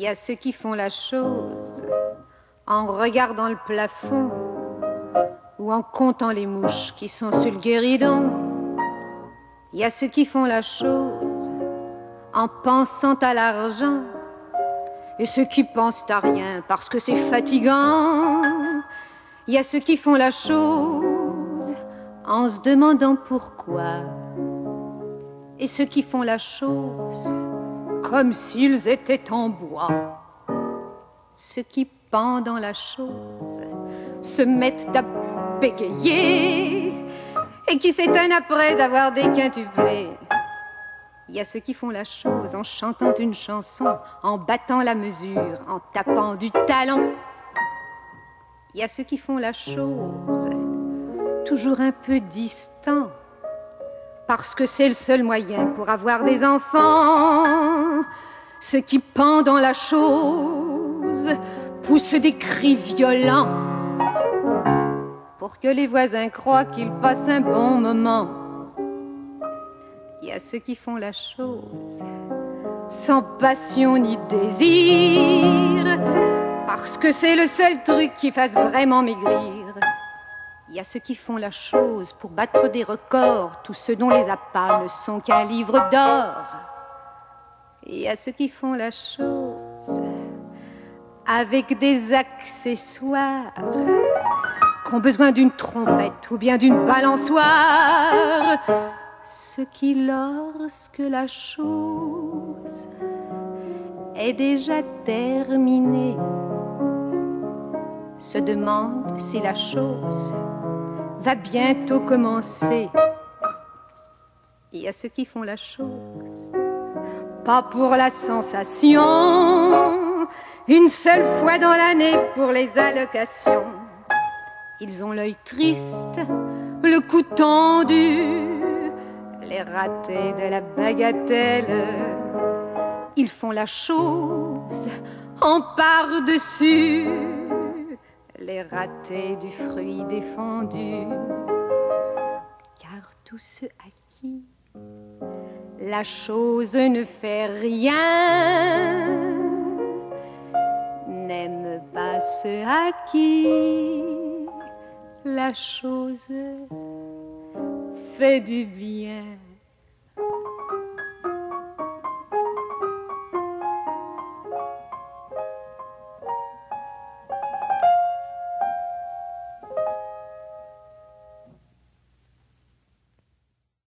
y a ceux qui font la chose en regardant le plafond ou en comptant les mouches qui sont sur le guéridon. Il y a ceux qui font la chose en pensant à l'argent et ceux qui pensent à rien parce que c'est fatigant. Il y a ceux qui font la chose en se demandant pourquoi et ceux qui font la chose comme s'ils étaient en bois. Ceux qui pendant la chose se mettent à bégayer et qui s'étonnent après d'avoir des quintuplés. Il y a ceux qui font la chose en chantant une chanson, en battant la mesure, en tapant du talon. Il y a ceux qui font la chose toujours un peu distant, parce que c'est le seul moyen pour avoir des enfants. Ceux qui pendant la chose poussent des cris violents pour que les voisins croient qu'ils passent un bon moment. Il y a ceux qui font la chose sans passion ni désir, parce que c'est le seul truc qui fasse vraiment maigrir. Il y a ceux qui font la chose pour battre des records, tous ceux dont les appâts ne sont qu'un livre d'or. Il y a ceux qui font la chose avec des accessoires, qui ont besoin d'une trompette ou bien d'une balançoire. Ceux qui, lorsque la chose est déjà terminée, se demandent si la chose va bientôt commencer. Il y a ceux qui font la chose pas pour la sensation, une seule fois dans l'année pour les allocations. Ils ont l'œil triste, le cou tendu, les ratés de la bagatelle. Ils font la chose en par-dessus les ratés du fruit défendu. Car tous ceux à qui la chose ne fait rien n'aiment pas ceux à qui la chose fait du bien.